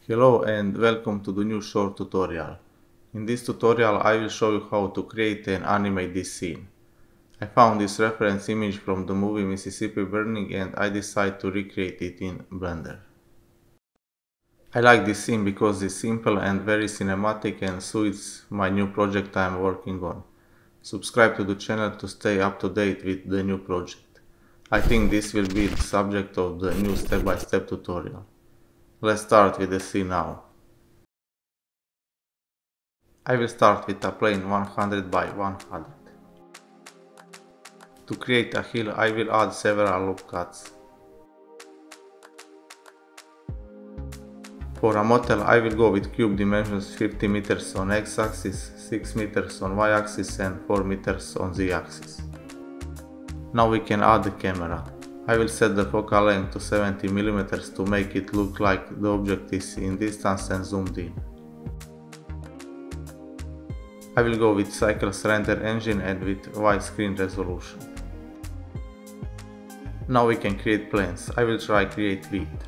Hello and welcome to the new short tutorial. In this tutorial I will show you how to create and animate this scene. I found this reference image from the movie Mississippi Burning and I decided to recreate it in Blender. I like this scene because it's simple and very cinematic and suits my new project I am working on. Subscribe to the channel to stay up to date with the new project. I think this will be the subject of the new step-by-step tutorial. Let's start with the scene now. I will start with a plane 100 by 100. To create a hill I will add several loop cuts. For a motel I will go with cube dimensions 50 meters on x-axis, 6 meters on y-axis and 4 meters on z-axis. Now we can add the camera. I will set the focal length to 70 mm to make it look like the object is in distance and zoomed in. I will go with Cycles render engine and with widescreen resolution. Now we can create planes. I will try create width.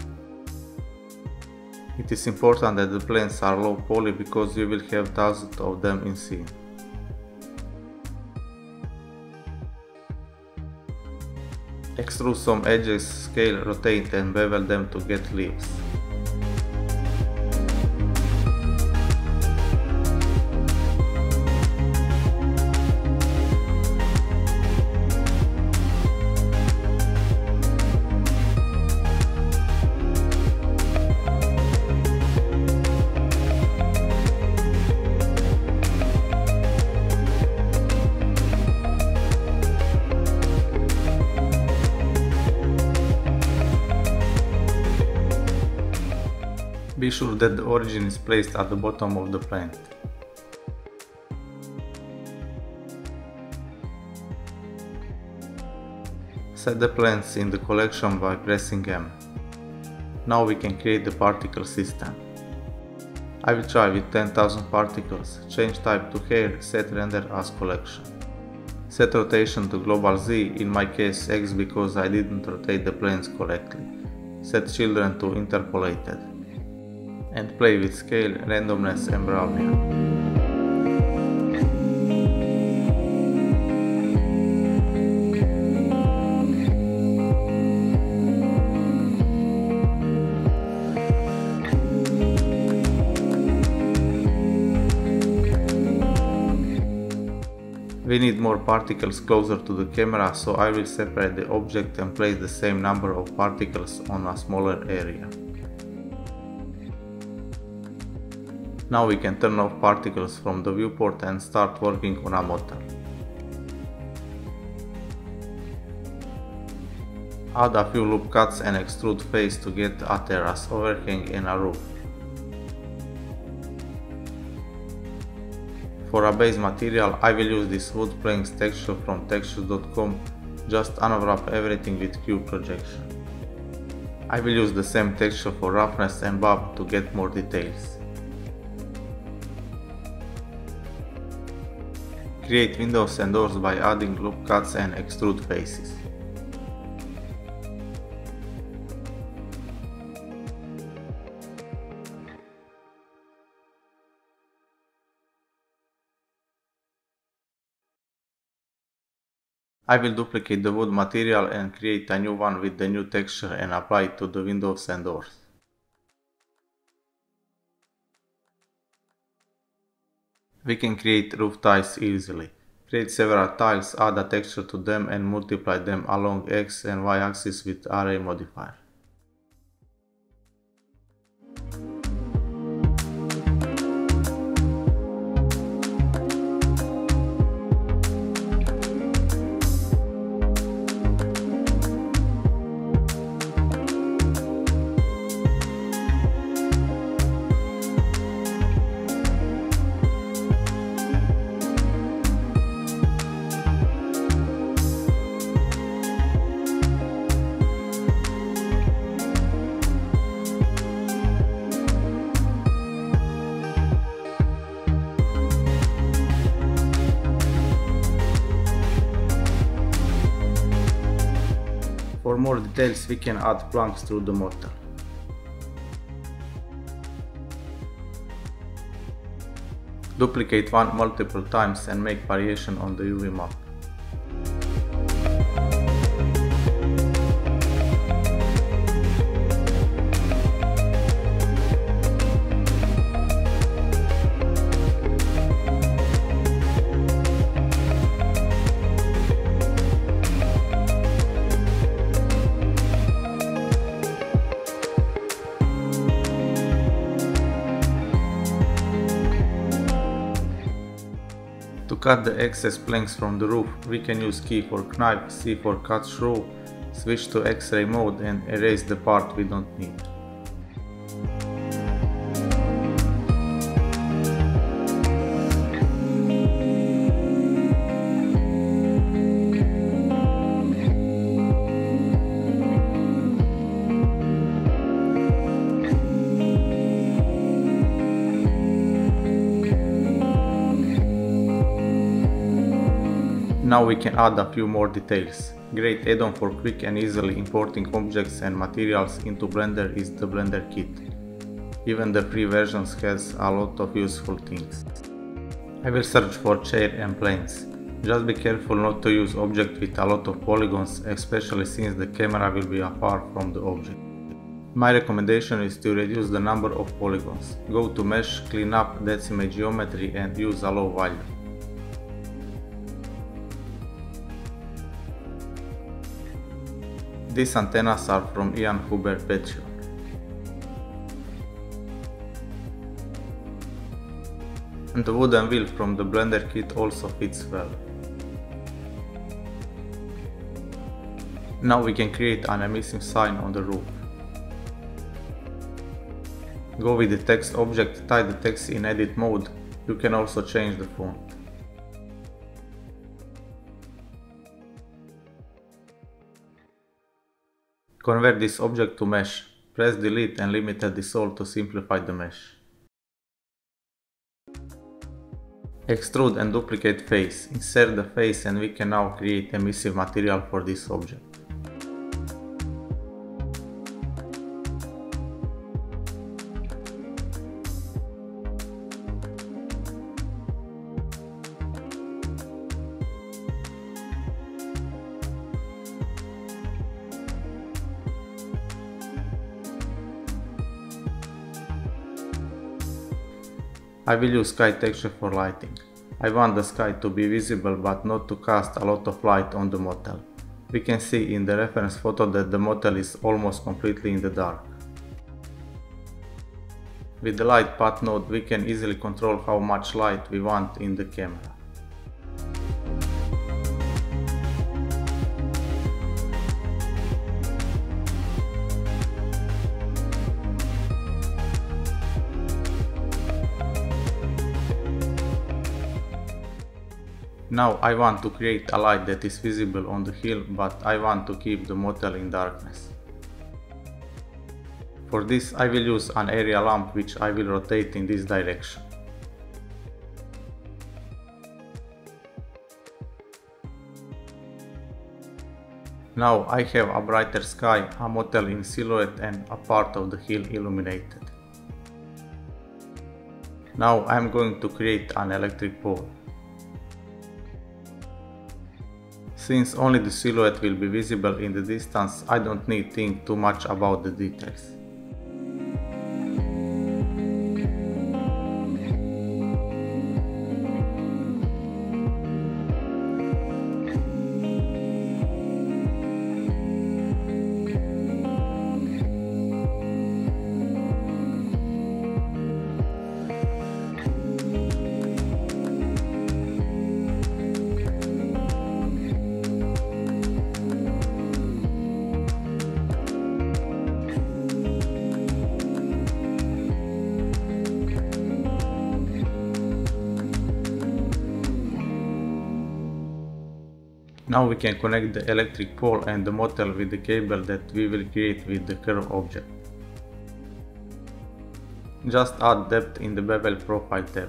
It is important that the planes are low poly because we will have thousands of them in scene. Extrude some edges, scale, rotate and bevel them to get leaves. Be sure that the origin is placed at the bottom of the plant. Set the plants in the collection by pressing M. Now we can create the particle system. I will try with 10,000 particles, change type to hair, set render as collection. Set rotation to global Z, in my case X because I didn't rotate the planes correctly. Set children to interpolated. And play with scale, randomness and Brownian. We need more particles closer to the camera, so I will separate the object and place the same number of particles on a smaller area. Now we can turn off particles from the viewport and start working on a motel. Add a few loop cuts and extrude face to get a terrace, overhang and a roof. For a base material I will use this wood planks texture from textures.com, just unwrap everything with cube projection. I will use the same texture for roughness and bob to get more details. Create windows and doors by adding loop cuts and extrude faces. I will duplicate the wood material and create a new one with the new texture and apply it to the windows and doors. We can create roof tiles easily. Create several tiles, add a texture to them and multiply them along X and Y axis with array modifier. For more details we can add planks through the motel. Duplicate one multiple times and make variation on the UV map. To cut the excess planks from the roof, we can use key for knife, C for cut through, switch to X-ray mode and erase the part we don't need. Now we can add a few more details. Great add-on for quick and easily importing objects and materials into Blender is the Blender Kit. Even the free versions has a lot of useful things. I will search for chair and planes. Just be careful not to use objects with a lot of polygons, especially since the camera will be far from the object. My recommendation is to reduce the number of polygons. Go to Mesh, clean up, Decimate geometry and use a low value. These antennas are from Ian Huber Petio. And the wooden wheel from the Blender Kit also fits well. Now we can create an emissive sign on the roof. Go with the text object, type the text in edit mode. You can also change the font. Convert this object to mesh. Press delete and limited dissolve to simplify the mesh. Extrude and duplicate face. Insert the face and we can now create emissive material for this object. I will use sky texture for lighting. I want the sky to be visible but not to cast a lot of light on the motel. We can see in the reference photo that the motel is almost completely in the dark. With the light path node we can easily control how much light we want in the camera. Now I want to create a light that is visible on the hill, but I want to keep the motel in darkness. For this I will use an area lamp which I will rotate in this direction. Now I have a brighter sky, a motel in silhouette and a part of the hill illuminated. Now I am going to create an electric pole. Since only the silhouette will be visible in the distance, I don't need to think too much about the details. Now we can connect the electric pole and the motel with the cable that we will create with the curve object. Just add depth in the bevel profile tab.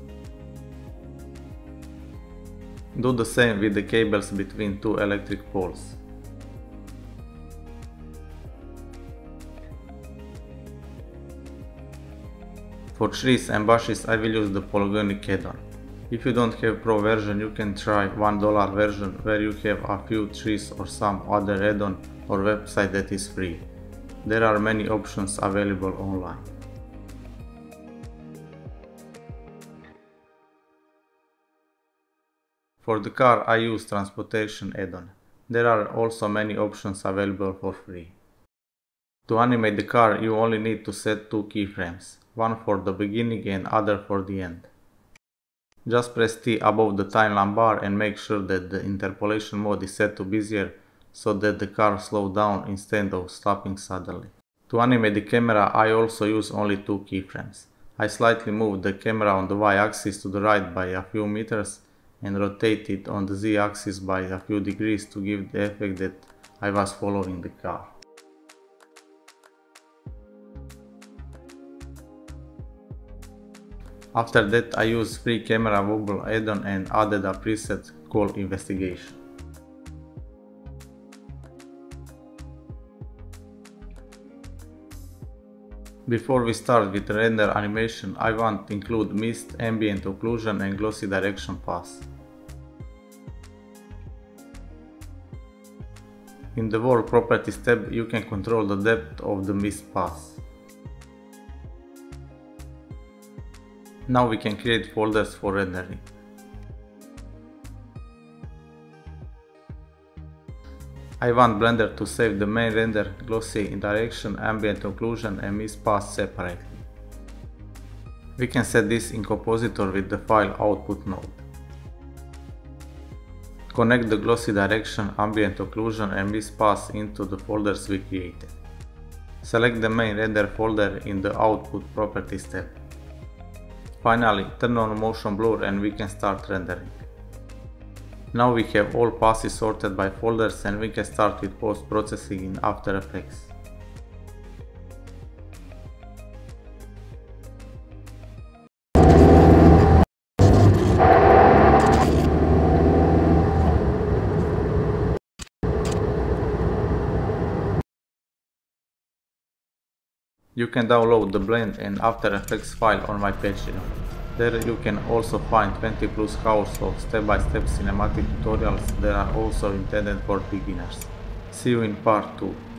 Do the same with the cables between two electric poles. For trees and bushes I will use the Polygoniq addon. If you don't have Pro version, you can try $1 version where you have a few trees or some other add-on or website that is free. There are many options available online. For the car I use transportation add-on. There are also many options available for free. To animate the car you only need to set two keyframes, one for the beginning and other for the end. Just press T above the timeline bar and make sure that the interpolation mode is set to busier so that the car slows down instead of stopping suddenly. To animate the camera I also use only two keyframes. I slightly move the camera on the y-axis to the right by a few meters and rotate it on the z-axis by a few degrees to give the effect that I was following the car. After that I use free camera wobble add-on and added a preset called investigation. Before we start with render animation, I want to include mist, ambient occlusion and glossy direction pass. In the World Properties tab you can control the depth of the mist pass. Now we can create folders for rendering. I want Blender to save the main render, glossy direction, ambient occlusion and mist pass separately. We can set this in compositor with the file output node. Connect the glossy direction, ambient occlusion and mist pass into the folders we created. Select the main render folder in the output properties tab. Finally, turn on motion blur and we can start rendering. Now we have all passes sorted by folders and we can start with post-processing in After Effects. You can download the Blend and After Effects file on my Patreon. There you can also find 20+ hours of step-by-step cinematic tutorials that are also intended for beginners. See you in part 2.